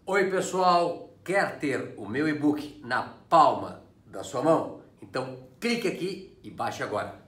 Oi pessoal, quer ter o meu e-book na palma da sua mão? Então clique aqui e baixe agora.